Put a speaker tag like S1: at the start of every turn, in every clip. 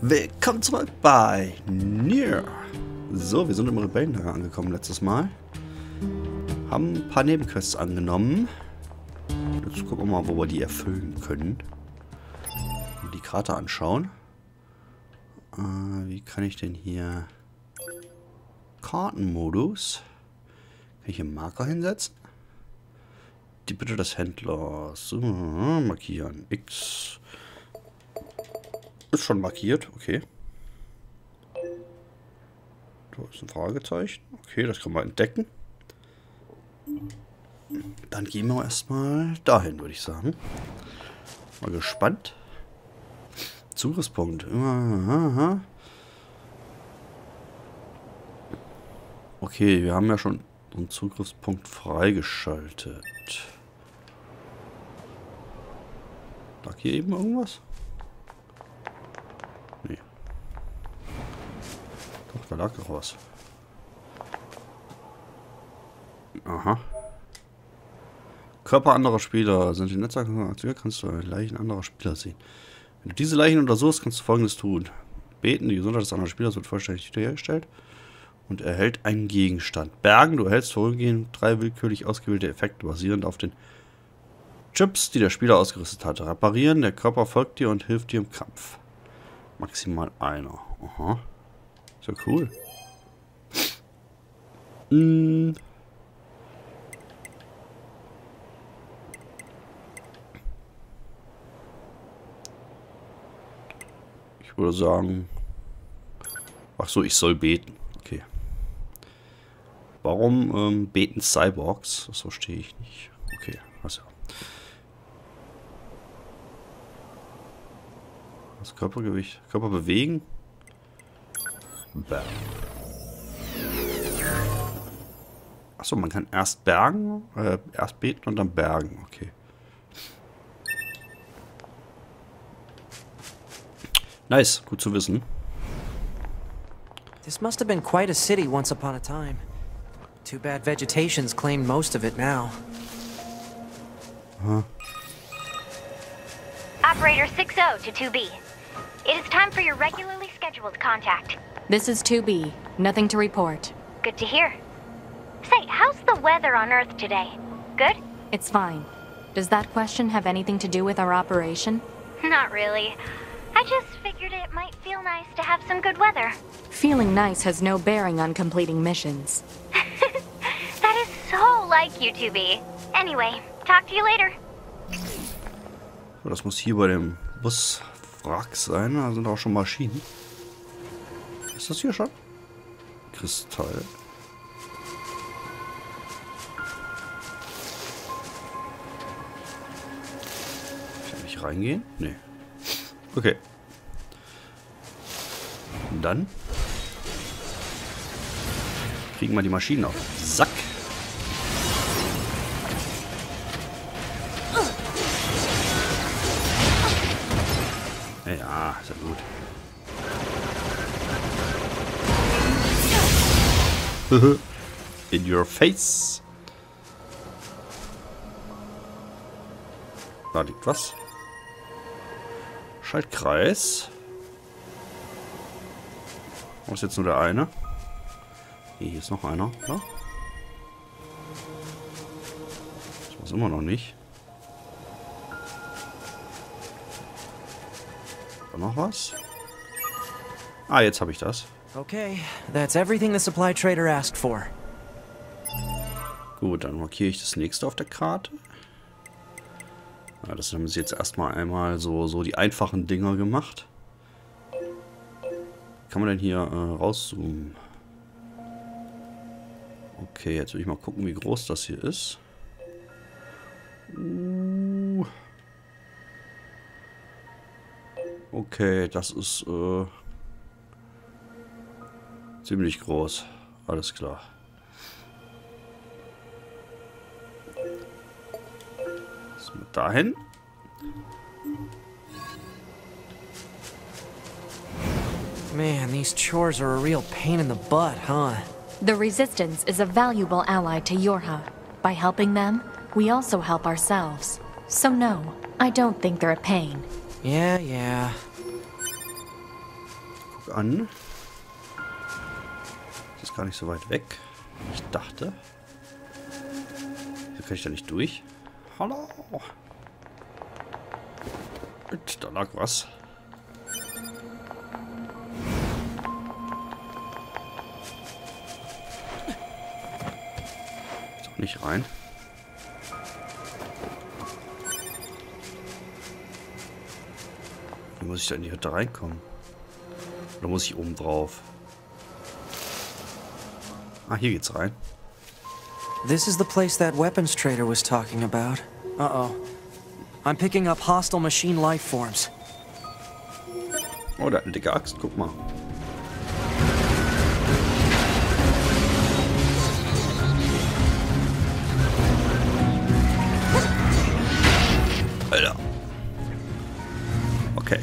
S1: Willkommen zurück bei Nier. So, wir sind im Rebellenlager angekommen letztes Mal. Haben ein paar Nebenquests angenommen. Jetzt gucken wir mal, wo wir die erfüllen können. Und die Karte anschauen. Wie kann ich denn hier... Kartenmodus. Kann ich hier einen Marker hinsetzen? Die Bitte des Händlers. So, markieren. X. Ist schon markiert, okay. Da ist ein Fragezeichen. Okay, das kann man entdecken. Dann gehen wir erstmal dahin, würde ich sagen. Mal gespannt. Zugriffspunkt. Aha. Okay, wir haben ja schon einen Zugriffspunkt freigeschaltet. Lag hier eben irgendwas? Nee. Doch, da lag doch was. Aha. Körper anderer Spieler sind in Netzwerken aktiviert, kannst du Leichen anderer Spieler sehen. Wenn du diese Leichen untersuchst, kannst du Folgendes tun. Beten, die Gesundheit des anderen Spielers wird vollständig wiederhergestellt und erhält einen Gegenstand. Bergen, du erhältst vorübergehend 3 willkürlich ausgewählte Effekte, basierend auf den Chips, die der Spieler ausgerüstet hat. Reparieren, der Körper folgt dir und hilft dir im Kampf. Maximal einer. Aha. Ist ja cool. Ich würde sagen... Ach so, ich soll beten. Okay. Warum beten Cyborgs? Das verstehe ich nicht. Okay, also. Das Körpergewicht. Körper bewegen. Bergen. Achso, man kann erst bergen, erst beten und dann bergen. Okay. Nice, gut zu wissen.
S2: This must have been quite a city once upon a time. Too bad vegetation's claimed most of it now.
S1: Huh.
S3: Operator 6-0 to 2B. It is time for your regularly scheduled contact.
S4: This is 2B. Nothing to report.
S3: Good to hear. Say, how's the weather on Earth today? Good?
S4: It's fine. Does that question have anything to do with our operation?
S3: Not really. I just figured it might feel nice to have some good weather.
S4: Feeling nice has no bearing on completing missions.
S3: That is so like you, 2B. Anyway, talk to you later.
S1: So, das muss hier bei dem Buswrack sein. Da sind auch schon Maschinen. Ist das hier schon? Kristall. Kann ich reingehen? Nee. Okay. Und dann kriegen wir die Maschinen auf. Sack. Ja, ist ja gut. In your face. Da liegt was. Schaltkreis. Wo ist jetzt nur der eine? Hier ist noch einer. Ja? Das war's immer noch nicht. Da noch was? Ah, jetzt habe ich das.
S2: Okay, that's everything the supply trader asked for.
S1: Gut, dann markiere ich das nächste auf der Karte. Ja, das haben sie jetzt erstmal einmal so die einfachen Dinger gemacht. Kann man denn hier rauszoomen? Okay, jetzt will ich mal gucken, wie groß das hier ist. Okay, das ist ziemlich groß. Alles klar. So, dahin.
S2: Man, these chores are a real pain in the butt, huh?
S4: The Resistance is a valuable ally to Yorha. By helping them, we also help ourselves. So no, I don't think they're a pain.
S2: Yeah.
S1: guck an. Das ist gar nicht so weit weg. Ich dachte. Hier kann ich da nicht durch. Hallo. Und da lag was. Ist auch nicht rein. Wie muss ich da in die Hütte reinkommen? Oder muss ich oben drauf? Ah, hier geht's rein.
S2: This is the place that weapons trader was talking about. Uh-oh. I'm picking up hostile machine life forms.
S1: Oh, der hat eine dicke Axt, guck mal. Alter. Okay.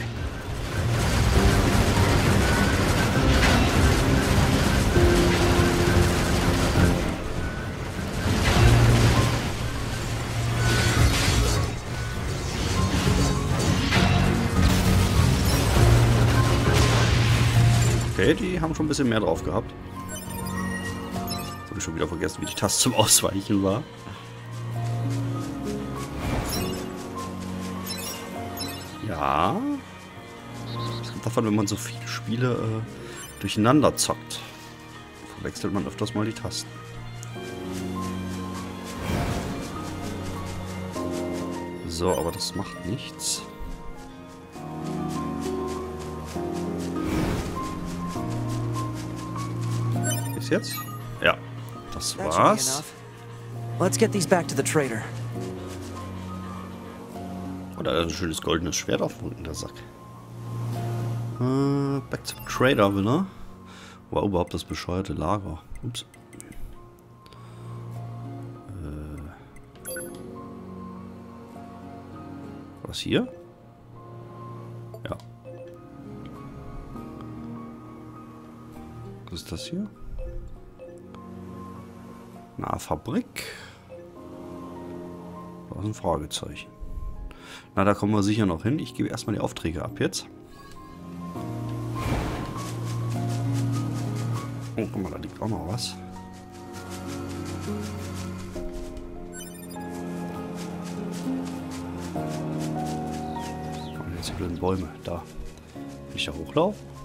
S1: Okay, die haben schon ein bisschen mehr drauf gehabt. Jetzt habe ich schon wieder vergessen, wie die Taste zum Ausweichen war. Ja. Das kommt davon, wenn man so viele Spiele durcheinander zockt. Verwechselt man öfters mal die Tasten. So, aber das macht nichts. Ist jetzt? Ja, das war's.
S2: Let's get these back to the trader.
S1: Oh, da ist ein schönes goldenes Schwert auf dem Sack. Back zum Trader, Winner. Wow, überhaupt das bescheuerte Lager. Ups. Was hier? Ja. Was ist das hier? Na, Fabrik. Das ist ein Fragezeichen. Na, da kommen wir sicher noch hin. Ich gebe erstmal die Aufträge ab jetzt. Oh, guck mal, da liegt auch noch was. Oh, jetzt die blöden Bäume. Da. Will ich da hochlaufen?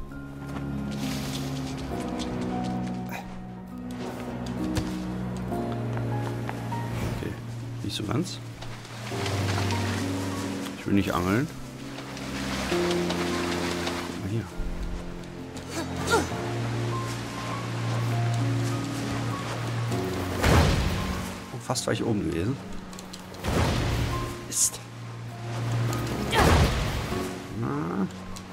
S1: Nicht so ganz. Ich will nicht angeln. Guck mal hier. Oh, fast war ich oben gewesen. Mist. Na.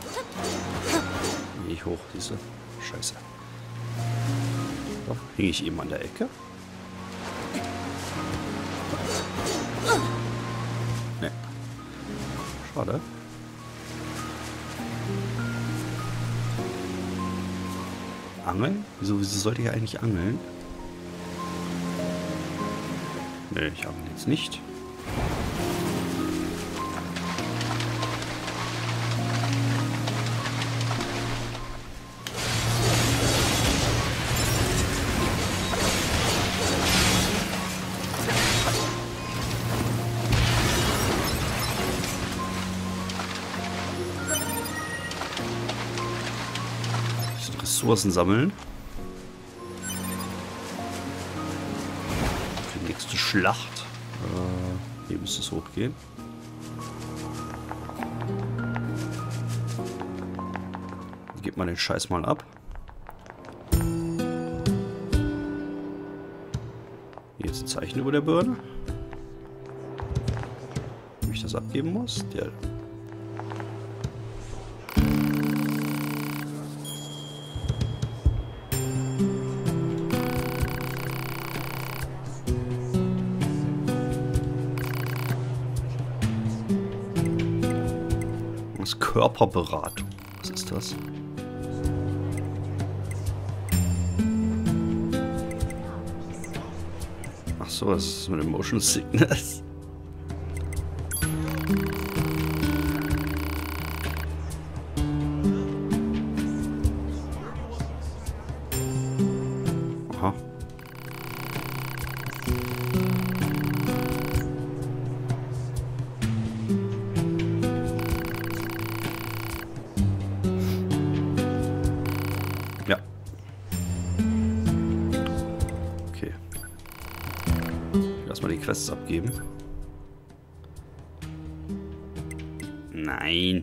S1: Nicht hoch, diese Scheiße. Doch, hing ich eben an der Ecke. Ne. Schade. Angeln? Wieso sollte ich eigentlich angeln? Ne, ich angle jetzt nicht. Ressourcen sammeln. Für die nächste Schlacht. Hier müsste es hochgehen. Gebt mal den Scheiß mal ab. Hier ist ein Zeichen über der Birne. Wie ich das abgeben muss. Der Körperberatung. Was ist das? Ach so, das ist mit dem Motion Sickness. Aha. Ja. Okay. Lass mal die Quests abgeben. Nein.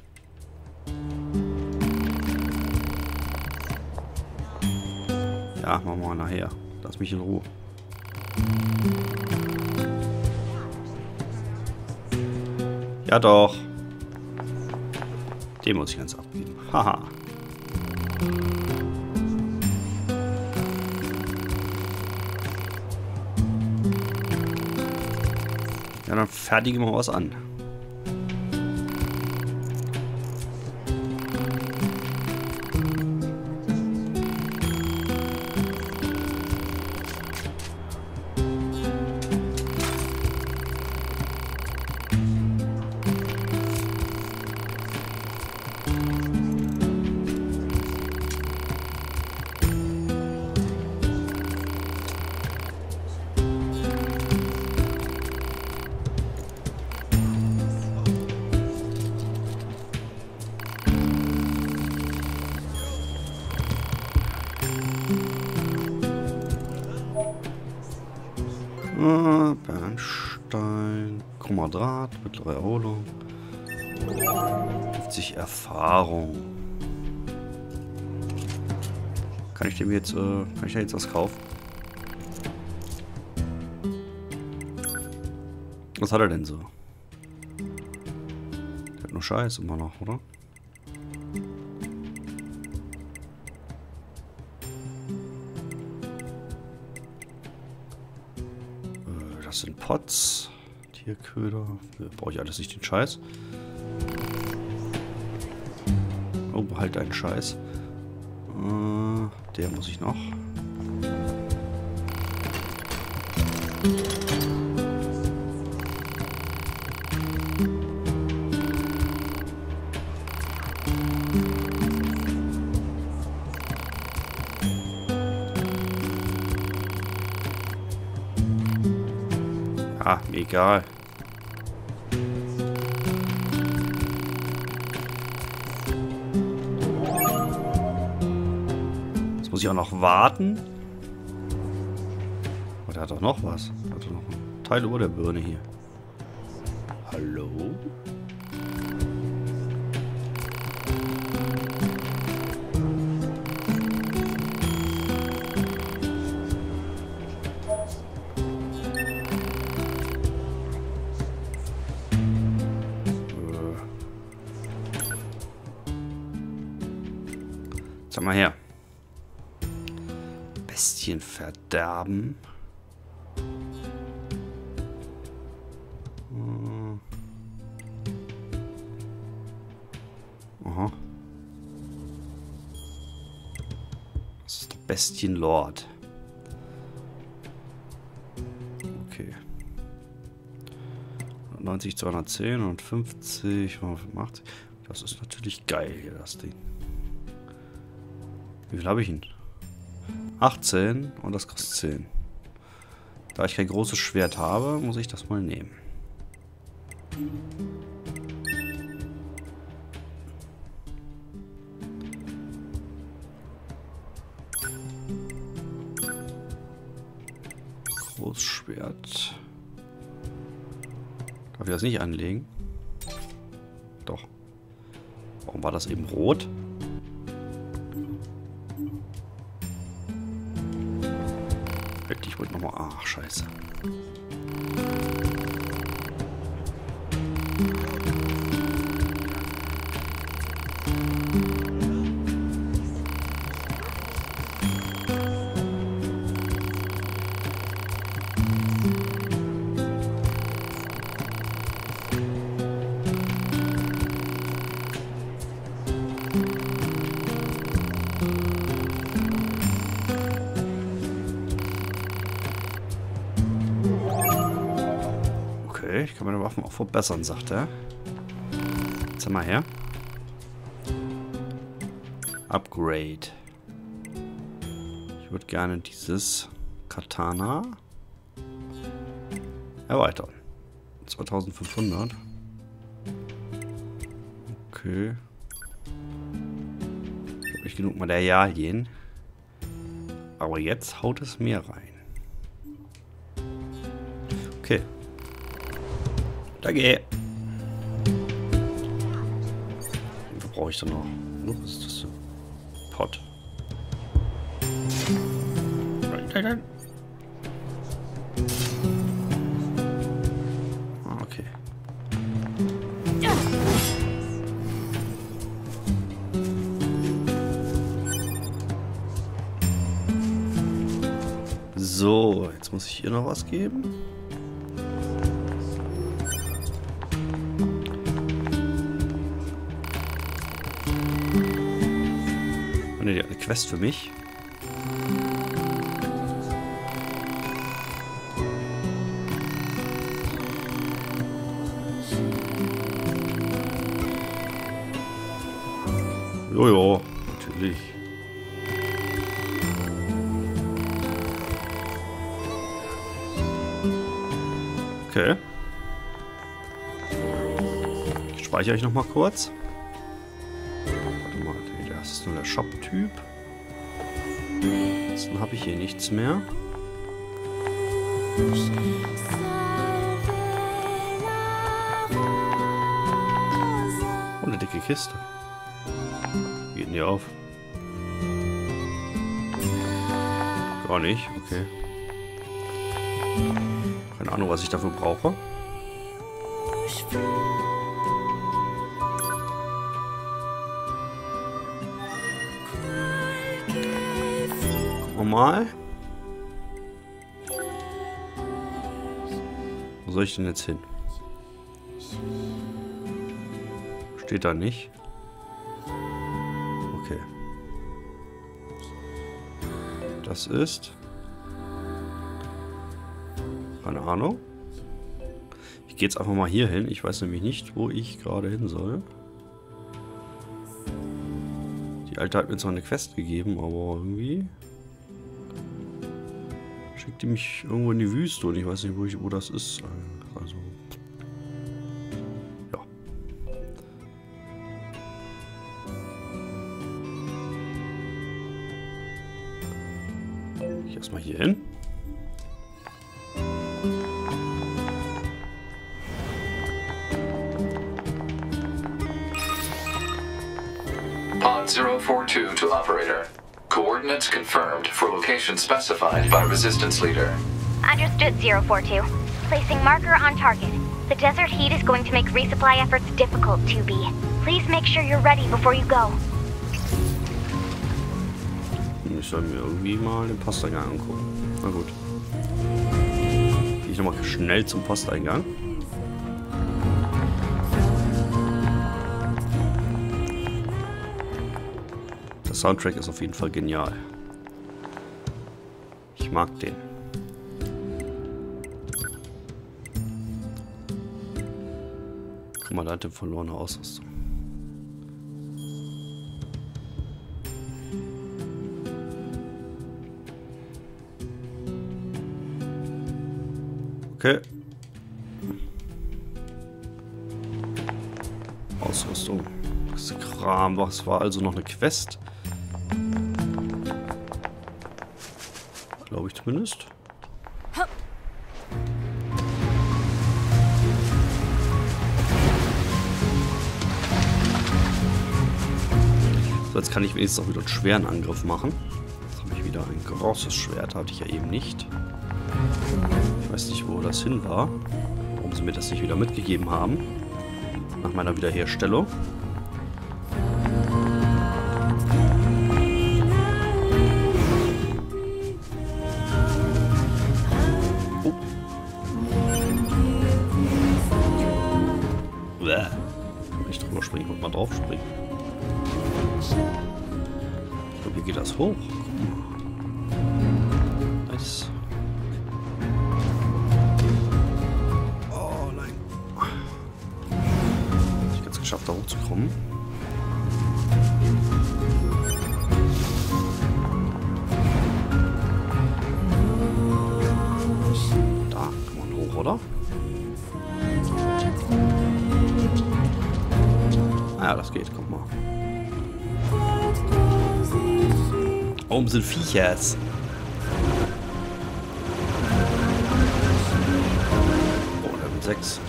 S1: Ja, machen wir mal nachher. Lass mich in Ruhe. Ja doch. Den muss ich ganz abgeben. Haha. Ja, dann fertigen wir was an. Bernstein, krummer Draht, mittlere Erholung, 50 Erfahrung. Kann ich dem jetzt, kann ich da jetzt was kaufen? Was hat er denn so? Der hat nur Scheiß immer noch, oder? Das sind Pots, Tierköder. Brauche ich alles nicht den Scheiß. Oh, behalt einen Scheiß. Der muss ich noch. Ah, mir egal. Jetzt muss ich auch noch warten. Oh, der hat doch noch was. Der hat doch noch ein Teil über der Birne hier. Hallo? Sag mal her. Bestienverderben. Aha. Das ist der Bestienlord. Okay. 90, 210 und 50, 85. Das ist natürlich geil hier, das Ding. Wie viel habe ich ihn? 18 und das kostet 10. Da ich kein großes Schwert habe, muss ich das mal nehmen. Großschwert. Darf ich das nicht anlegen? Doch. Warum war das eben rot? Ich wollte nochmal... Ach, scheiße. Ich kann meine Waffen auch verbessern, sagt er. Jetzt mal her. Upgrade. Ich würde gerne dieses Katana erweitern. 2500. Okay. Ich habe nicht genug Materialien. Aber jetzt haut es mehr rein. Okay. Danke. Was brauche ich da noch? Was ist das für Pot? Nein. Okay. So, jetzt muss ich hier noch was geben. Oh ne, die hat eine Quest für mich. Jojo, natürlich. Okay. Speichere ich noch mal kurz. Warte mal, das ist nur der Shop-Typ. Ansonsten habe ich hier nichts mehr. Oh, eine dicke Kiste. Wie geht denn die auf? Gar nicht, okay. Keine Ahnung, was ich dafür brauche. Gucken wir mal. Wo soll ich denn jetzt hin? Steht da nicht. Okay. Das ist... Keine Ahnung. Ich gehe jetzt einfach mal hier hin. Ich weiß nämlich nicht, wo ich gerade hin soll. Die Alte hat mir zwar eine Quest gegeben, aber irgendwie schickt die mich irgendwo in die Wüste und ich weiß nicht, wo das ist. Also, ja. Ich erstmal hier hin.
S5: Pod 042 to operator. Coordinates confirmed for location specified by Resistance Leader.
S3: Understood, 042. Placing marker on target. The desert heat is going to make resupply efforts difficult, 2B. Please make sure you're ready before you go.
S1: Ich soll mir irgendwie mal den Posteingang angucken. Na gut. Gehe ich nochmal schnell zum Posteingang. Der Soundtrack ist auf jeden Fall genial. Ich mag den. Guck mal, da hat er verlorene Ausrüstung. Okay. Ausrüstung. Das Kram. Was war also noch eine Quest? Glaube ich zumindest. So, jetzt kann ich wenigstens auch wieder einen schweren Angriff machen. Jetzt habe ich wieder ein großes Schwert. Hatte ich ja eben nicht. Ich weiß nicht, wo das hin war. Warum sie mir das nicht wieder mitgegeben haben. Nach meiner Wiederherstellung. Oh. Bäh. Nicht drüber springen, ich wollte mal drauf springen. Ich glaube, hier geht das hoch. Nice. Geschafft, da hochzukommen. Das geht, guck mal. Oben sind Viechers. Oh, Level 6.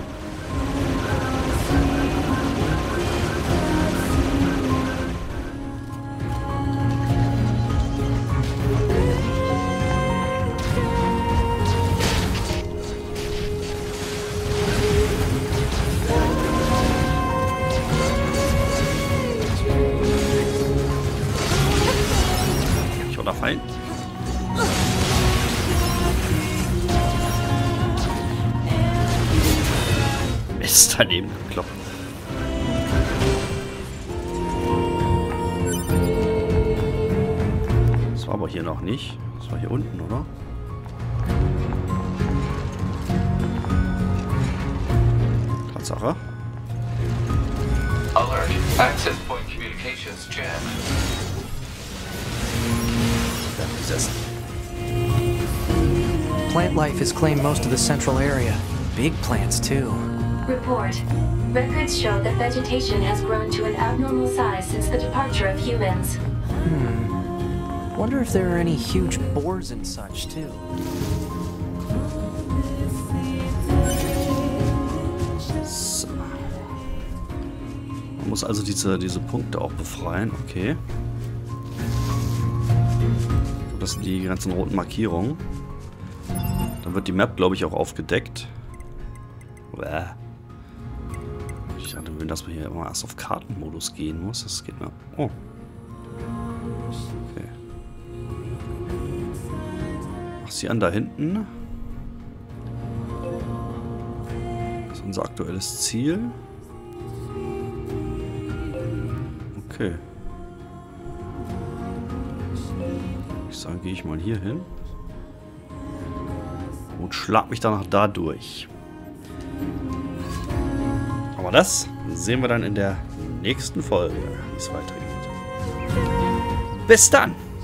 S1: Fallen. Ist daneben geklopft. Das war aber hier noch nicht. Das war hier unten, oder? Tatsache.
S5: Alert. Access point communications jammed.
S2: Plant life has claimed most of the central area. Big plants, too.
S6: Report. Records show that vegetation has grown to an abnormal size since the departure of humans.
S2: Wonder if there are any huge boars and such, too.
S1: So. Man muss also diese Punkte auch befreien. Okay. Das sind die ganzen roten Markierungen. Dann wird die Map, glaube ich, auch aufgedeckt. Ich dachte, dass man hier immer erst auf Kartenmodus gehen muss. Das geht mir. Oh. Okay. Ach, sie an da hinten. Das ist unser aktuelles Ziel. Okay. Dann gehe ich mal hier hin und schlag mich danach da durch. Aber das sehen wir dann in der nächsten Folge, wie es weitergeht. Bis dann!